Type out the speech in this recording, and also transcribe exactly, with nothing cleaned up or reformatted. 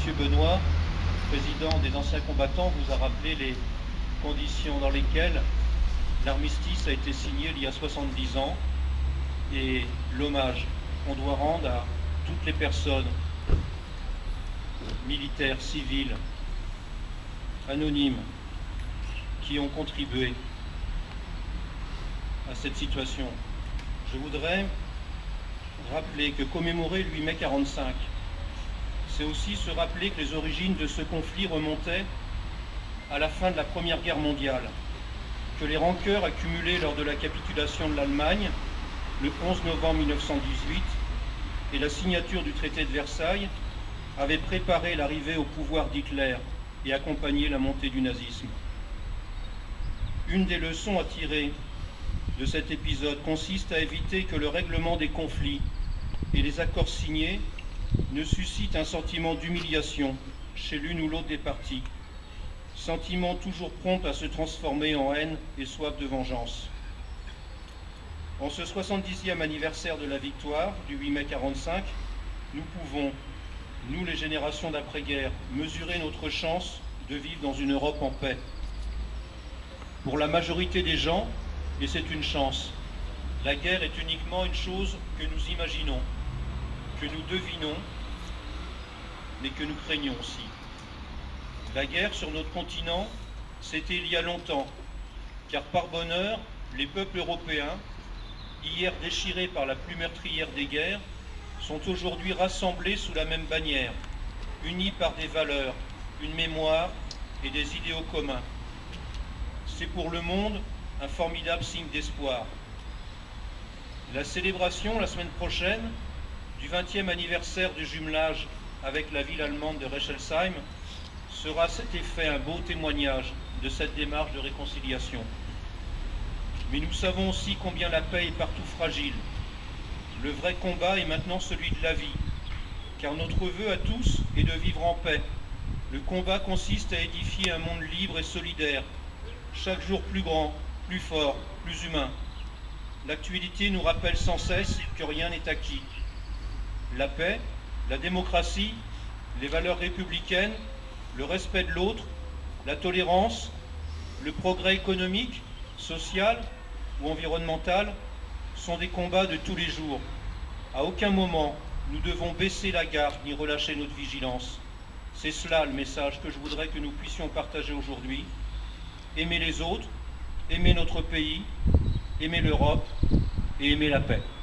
Monsieur Benoît, président des anciens combattants, vous a rappelé les conditions dans lesquelles l'armistice a été signé il y a soixante-dix ans et l'hommage qu'on doit rendre à toutes les personnes militaires, civiles, anonymes, qui ont contribué à cette situation. Je voudrais rappeler que commémorer le huit mai quarante-cinq, c'est aussi se rappeler que les origines de ce conflit remontaient à la fin de la Première Guerre mondiale, que les rancœurs accumulées lors de la capitulation de l'Allemagne le onze novembre mille neuf cent dix-huit et la signature du traité de Versailles avaient préparé l'arrivée au pouvoir d'Hitler et accompagné la montée du nazisme. Une des leçons à tirer de cet épisode consiste à éviter que le règlement des conflits et les accords signés ne suscitent un sentiment d'humiliation chez l'une ou l'autre des parties, sentiment toujours prompt à se transformer en haine et soif de vengeance. En ce soixante-dixième anniversaire de la victoire du huit mai quarante-cinq, nous pouvons, nous les générations d'après-guerre, mesurer notre chance de vivre dans une Europe en paix. Pour la majorité des gens, et c'est une chance, la guerre est uniquement une chose que nous imaginons, que nous devinons, mais que nous craignons aussi. La guerre sur notre continent, c'était il y a longtemps, car par bonheur, les peuples européens, hier déchirés par la plus meurtrière des guerres, sont aujourd'hui rassemblés sous la même bannière, unis par des valeurs, une mémoire et des idéaux communs. C'est pour le monde un formidable signe d'espoir. La célébration, la semaine prochaine, du vingtième anniversaire du jumelage avec la ville allemande de Rechelsheim sera à cet effet un beau témoignage de cette démarche de réconciliation. Mais nous savons aussi combien la paix est partout fragile. Le vrai combat est maintenant celui de la vie, car notre vœu à tous est de vivre en paix. Le combat consiste à édifier un monde libre et solidaire, chaque jour plus grand, plus fort, plus humain. L'actualité nous rappelle sans cesse que rien n'est acquis. La paix, la démocratie, les valeurs républicaines, le respect de l'autre, la tolérance, le progrès économique, social ou environnemental sont des combats de tous les jours. À aucun moment, nous devons baisser la garde ni relâcher notre vigilance. C'est cela le message que je voudrais que nous puissions partager aujourd'hui. Aimer les autres, aimer notre pays, aimer l'Europe et aimer la paix.